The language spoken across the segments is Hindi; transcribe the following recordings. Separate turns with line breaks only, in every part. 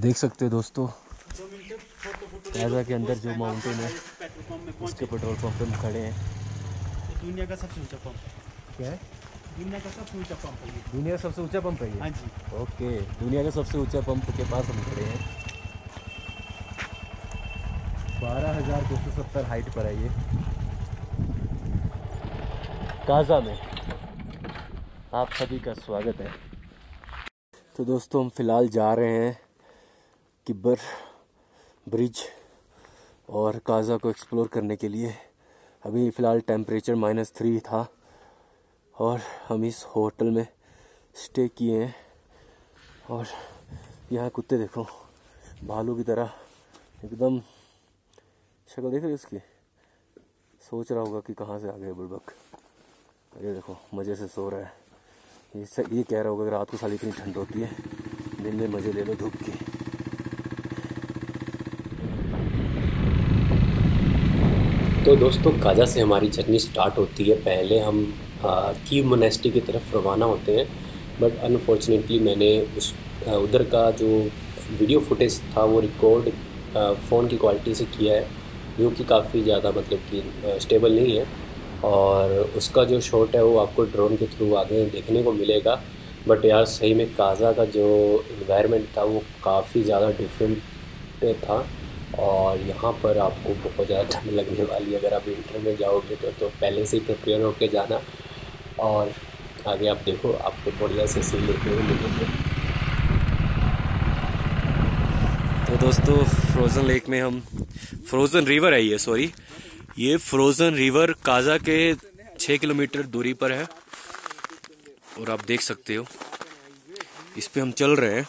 देख सकते हो दोस्तों, काजा के अंदर जो माउंटेन है उसके पेट्रोल पंप पे हम खड़े हैं।
दुनिया का सबसे ऊंचा पंप।
क्या है?
दुनिया का सबसे ऊंचा पंप है ये।
दुनिया का सबसे ऊंचा पंप है ये?
हाँ जी।
ओके, दुनिया का सबसे ऊंचा पंप के पास हम खड़े हैं। 12,270 हाइट पर है ये, काजा में। आप सभी का स्वागत है। तो दोस्तों, हम फ़िलहाल जा रहे हैं किब्बर ब्रिज और काजा को एक्सप्लोर करने के लिए। अभी फ़िलहाल टेम्परेचर -3 था और हम इस होटल में स्टे किए हैं। और यहाँ कुत्ते देखो, भालू की तरह एकदम शक्ल देख रहे हो उसकी। सोच रहा होगा कि कहाँ से आ गए बुड़बक। ये देखो मज़े से सो रहा है। ये कह रहा होगा कि रात को साली इतनी ठंड होती है, दिन में मज़े ले लो धूप की।
तो दोस्तों, काजा से हमारी जर्नी स्टार्ट होती है। पहले हम कीव मोनेस्ट्री की तरफ रवाना होते हैं, बट अनफॉर्चुनेटली मैंने उधर का जो वीडियो फुटेज था वो रिकॉर्ड फ़ोन की क्वालिटी से किया है, जो कि काफ़ी ज़्यादा मतलब कि स्टेबल नहीं है। और उसका जो शॉट है वो आपको ड्रोन के थ्रू आगे देखने को मिलेगा। बट यार सही में काजा का जो इन्वायरमेंट था वो काफ़ी ज़्यादा डिफरेंट था। और यहाँ पर आपको बहुत ज़्यादा ठंड लगने वाली है। अगर आप विंटर में जाओगे तो पहले से ही प्रिपेयर होकर जाना। और आगे आप देखो, आपको बढ़िया से सीन देखने को मिलेंगे।
तो दोस्तों, फ्रोज़न लेक में हम, फ्रोज़न रिवर है ये, सॉरी, ये फ्रोज़न रिवर काजा के 6 किलोमीटर दूरी पर है। और आप देख सकते हो इस पे हम चल रहे हैं।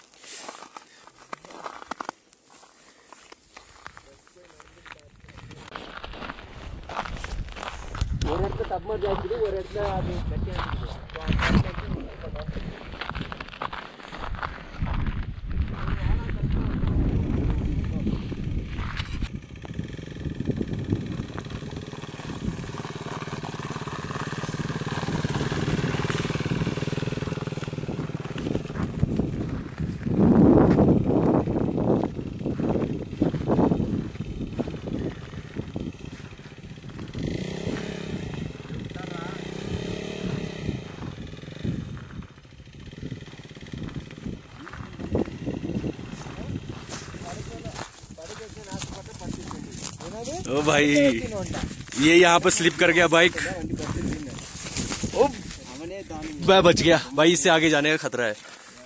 ओ भाई, ये यहाँ पर स्लिप कर गया बाइक। ओ, मैं बच गया भाई, इससे आगे जाने का खतरा है।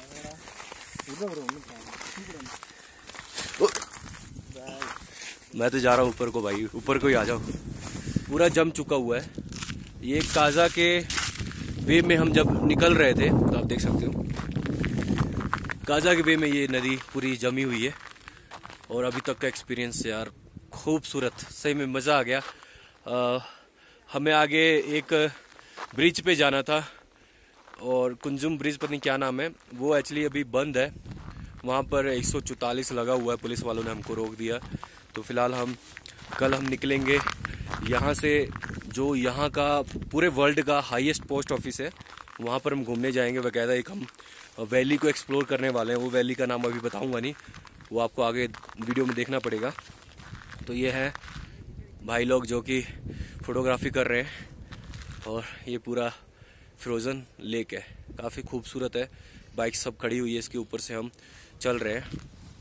ओ, मैं तो जा रहा हूँ ऊपर को भाई, ऊपर को ही आ जाओ। पूरा जम चुका हुआ है ये। काजा के वे में हम जब निकल रहे थे तो आप देख सकते हो, काजा के वे में ये नदी पूरी जमी हुई है। और अभी तक का एक्सपीरियंस यार खूबसूरत, सही में मज़ा आ गया। हमें आगे एक ब्रिज पे जाना था, और कुंजुम ब्रिज पता नहीं क्या नाम है, वो एक्चुअली अभी बंद है। वहाँ पर 144 लगा हुआ है, पुलिस वालों ने हमको रोक दिया। तो फिलहाल कल हम निकलेंगे यहाँ से, जो यहाँ का पूरे वर्ल्ड का हाईएस्ट पोस्ट ऑफिस है, वहाँ पर हम घूमने जाएंगे। बाकायदा एक हम वैली को एक्सप्लोर करने वाले हैं। वो वैली का नाम अभी बताऊँगा नहीं, वो आपको आगे वीडियो में देखना पड़ेगा। तो ये है भाई लोग जो कि फ़ोटोग्राफी कर रहे हैं। और ये पूरा फ्रोज़न लेक है, काफ़ी खूबसूरत है। बाइक सब खड़ी हुई है, इसके ऊपर से हम चल रहे हैं।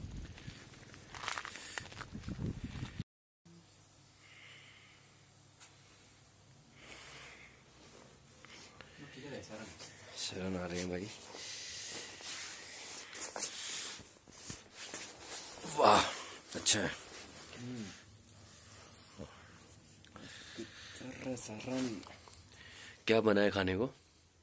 शरण आ रहे हैं भाई। वाह, अच्छा है। क्या बना है खाने को?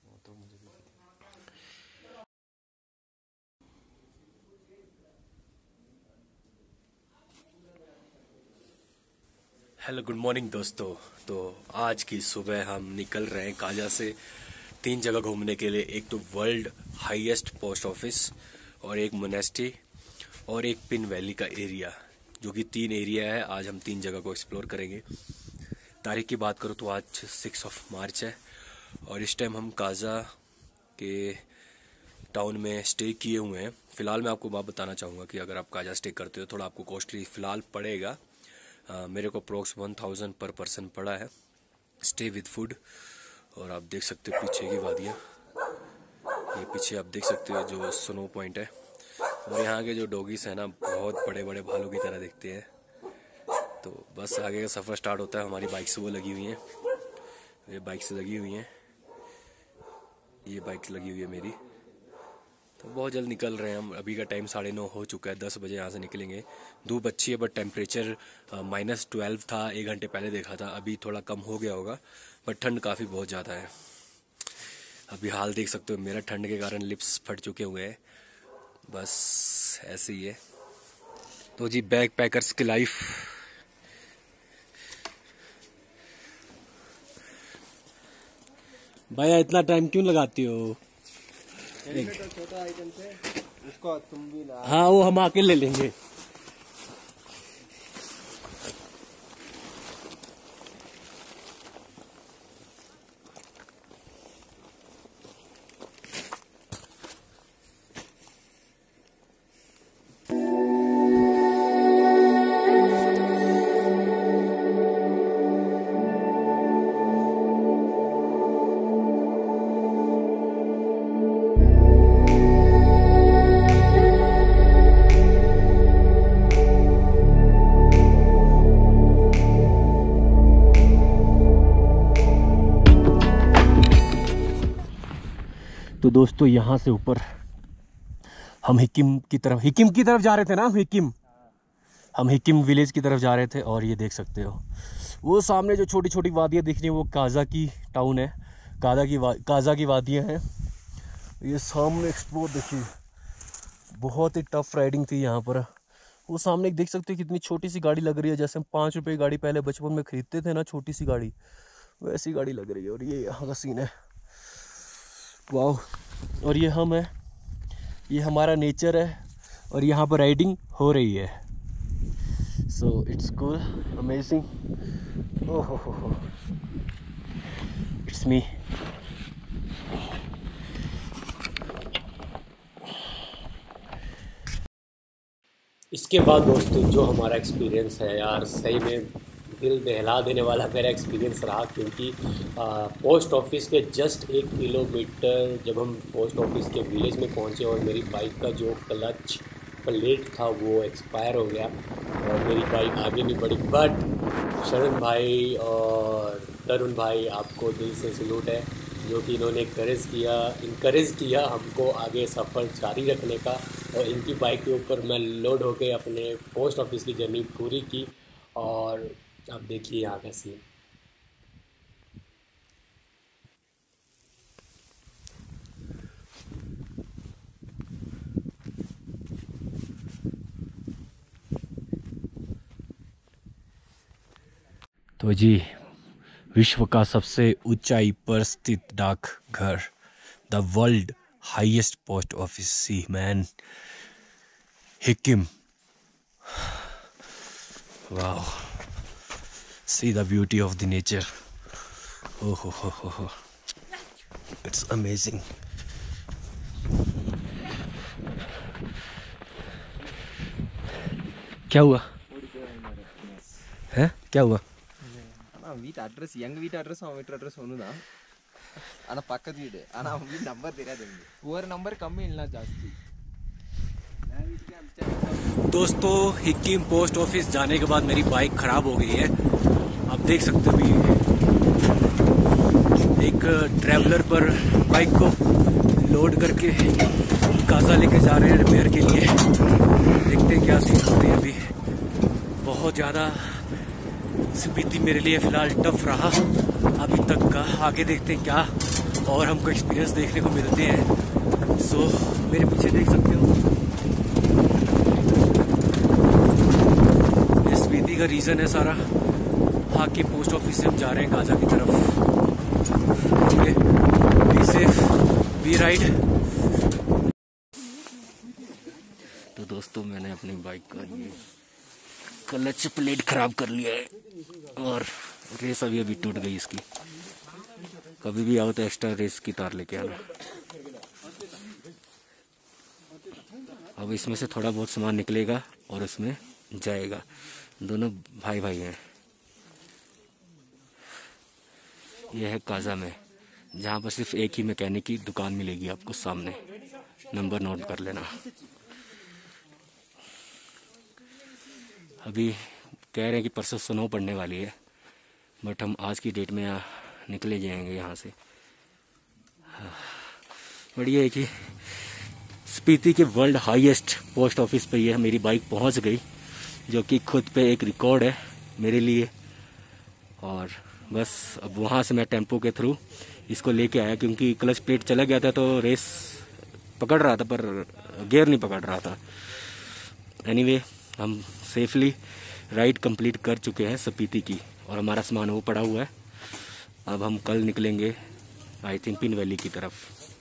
हेलो, गुड मॉर्निंग दोस्तों। तो आज की सुबह हम निकल रहे हैं काजा से 3 जगह घूमने के लिए। एक तो वर्ल्ड हाईएस्ट पोस्ट ऑफिस, और एक मोनेस्ट्री, और एक पिन वैली का एरिया, जो कि 3 एरिया है। आज हम 3 जगह को एक्सप्लोर करेंगे। तारीख की बात करूँ तो आज 6 मार्च है, और इस टाइम हम काजा के टाउन में स्टे किए हुए हैं। फ़िलहाल मैं आपको बात बताना चाहूँगा कि अगर आप काजा स्टे करते हो थोड़ा आपको कॉस्टली फ़िलहाल पड़ेगा। मेरे को अप्रोक्स 1000 पर पर्सन पड़ा है, स्टे विद फूड। और आप देख सकते हो पीछे की वादियाँ, ये पीछे आप देख सकते हो जो स्नो पॉइंट है। और यहाँ के जो डॉगीज हैं ना बहुत बड़े बड़े भालू की तरह दिखते हैं। तो बस आगे का सफ़र स्टार्ट होता है। हमारी बाइक्स वो लगी हुई हैं, ये बाइक्स लगी हुई हैं, ये बाइक्स लगी हुई है मेरी। तो बहुत जल्द निकल रहे हैं हम। अभी का टाइम 9:30 हो चुका है, 10 बजे यहाँ से निकलेंगे। धूप अच्छी है बट टेम्परेचर -12 था 1 घंटे पहले देखा था, अभी थोड़ा कम हो गया होगा बट ठंड काफ़ी बहुत ज़्यादा है। अभी हाल देख सकते हो मेरा, ठंड के कारण लिप्स फट चुके हुए हैं। बस ऐसे ही है। तो जी बैग पैकर्स की लाइफ। भैया इतना टाइम क्यों लगाती हो?
छोटा आइटम से उसको तुम भी ला।
हाँ वो हम आके ले लेंगे। तो दोस्तों यहाँ से ऊपर हम हिकिम की तरफ जा रहे थे ना। हम हिकिम विलेज की तरफ जा रहे थे। और ये देख सकते हो वो सामने जो छोटी छोटी वादियाँ दिख रही हैं वो काजा की टाउन है, काजा की वादियाँ हैं। ये सामने एक्सप्लोर देखिए, बहुत ही टफ राइडिंग थी यहाँ पर। वो सामने देख सकते हो कितनी छोटी सी गाड़ी लग रही है, जैसे हम 5 रुपये की गाड़ी पहले बचपन में खरीदते थे ना, छोटी सी गाड़ी, वैसी गाड़ी लग रही है। और ये यहाँ का सीन है, वाह। और ये हम है, ये हमारा नेचर है और यहाँ पर राइडिंग हो रही है। So it's cool, amazing. Oh ho, it's मी।
इसके बाद दोस्तों जो हमारा एक्सपीरियंस है यार, सही में दिल दहला देने वाला मेरा एक्सपीरियंस रहा। क्योंकि पोस्ट ऑफिस के जस्ट 1 किलोमीटर जब हम पोस्ट ऑफिस के विलेज में पहुंचे और मेरी बाइक का जो क्लच प्लेट था वो एक्सपायर हो गया और मेरी बाइक आगे नहीं बढ़ी। बट शरण भाई और तरुण भाई, आपको दिल से सलूट है जो कि इन्होंने इनकरेज किया हमको आगे सफ़र जारी रखने का। और इनकी बाइक के ऊपर मैं लोड होकर अपने पोस्ट ऑफिस की जर्नी पूरी की। और अब देखिए यहाँ का सीन।
तो जी विश्व का सबसे ऊंचाई पर स्थित डाकघर, the world highest post office, see man, Hikkim. वाह, see the beauty of the nature. Oh ho, it's amazing. क्या हुआ है? क्या हुआ?
வீட்டு அட்ரஸ், எங்க வீட்டு அட்ரஸ் அவன் வீட்டு அட்ரஸ் ஒண்ணுதான். ஆனா பக்கத்து வீடு. ஆனா அவன் வீட்டு நம்பர் தெரியாது எனக்கு. ஒரு நம்பர் கம்மி இல்ல ஜாஸ்தி.
दोस्तों हिकिम पोस्ट ऑफिस जाने के बाद मेरी बाइक खराब हो गई है। आप देख सकते हो, अभी एक ट्रैवलर पर बाइक को लोड करके काजा लेके जा रहे हैं रिपेयर के लिए। देखते हैं क्या सीन होते हैं। अभी बहुत ज़्यादा स्पीति मेरे लिए फ़िलहाल टफ रहा अभी तक का। आगे देखते हैं क्या और हमको एक्सपीरियंस देखने को मिलते हैं। सो मेरे पीछे देख सकते हो, ये स्पीति का रीज़न है सारा। हाकिम पोस्ट ऑफिस से हम जा रहे हैं काजा की तरफ। Be safe, be ride. तो दोस्तों मैंने अपनी बाइक का ये क्लच प्लेट खराब कर लिया है और रेस अभी टूट गई इसकी। कभी भी आओ तो एक्स्ट्रा रेस की तार लेके आना। अब इसमें से थोड़ा बहुत सामान निकलेगा और उसमें जाएगा। दोनों भाई भाई हैं। यह है काजा में, जहाँ पर सिर्फ एक ही मैकेनिक की दुकान मिलेगी आपको सामने। नंबर नोट कर लेना। अभी कह रहे हैं कि परसों स्नो पड़ने वाली है, बट हम आज की डेट में निकले जाएंगे यहाँ से। बढ़िया है कि स्पीति के वर्ल्ड हाईएस्ट पोस्ट ऑफिस पे ये मेरी बाइक पहुँच गई, जो कि खुद पे एक रिकॉर्ड है मेरे लिए। और बस अब वहाँ से मैं टेम्पो के थ्रू इसको लेके आया, क्योंकि क्लच प्लेट चला गया था तो रेस पकड़ रहा था पर गियर नहीं पकड़ रहा था। एनीवे, हम सेफली राइड कंप्लीट कर चुके हैं स्पीति की, और हमारा सामान वो पड़ा हुआ है। अब हम कल निकलेंगे आई थिंक पिन वैली की तरफ।